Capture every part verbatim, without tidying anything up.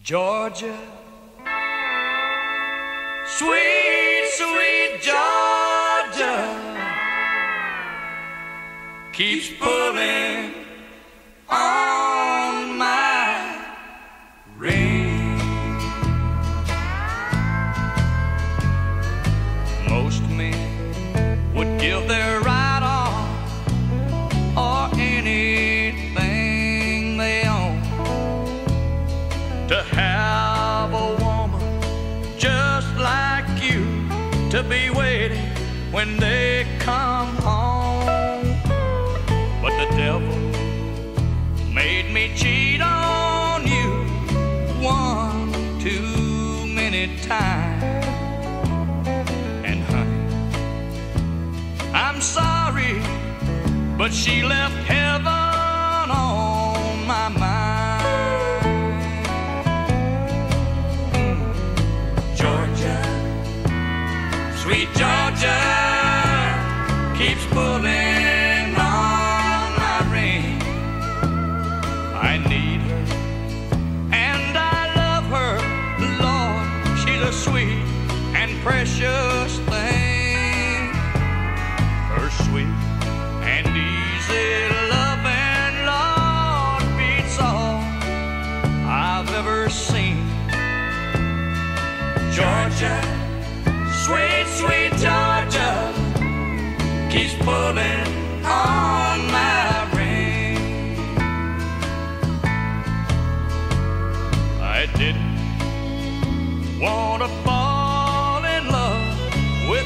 Georgia, sweet, sweet Georgia, keeps pulling on my ring. Most men would give their right arm or anything they own to have a woman just like you to be waiting when they come home. But the devil made me cheat on you one too many times. And honey, I'm sorry, but she left heaven on my mind. Sweet Georgia keeps pulling on my ring. I need her and I love her, Lord. She's a sweet and precious thing. Her sweet and easy loving, Lord, beats all I've ever seen. Georgia, sweet, sweet Georgia, keeps pulling on my ring. I didn't want to fall in love with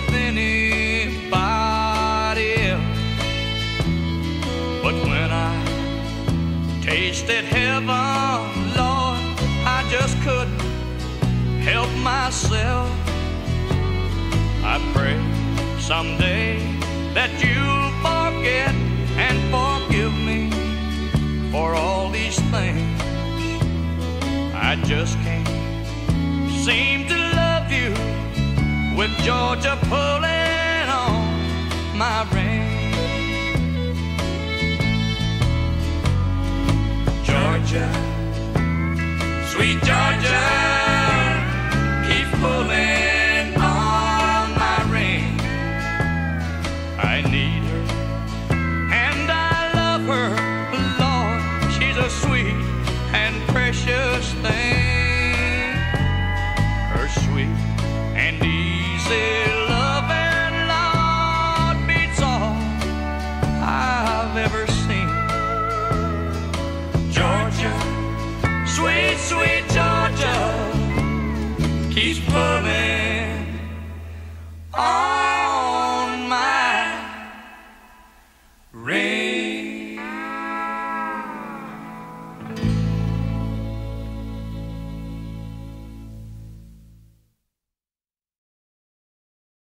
anybody else, but when I tasted heaven, Lord, I just couldn't help myself. I pray someday that you'll forget and forgive me for all these things. I just can't seem to love you with Georgia pulling on my ring. Georgia, sweet Georgia,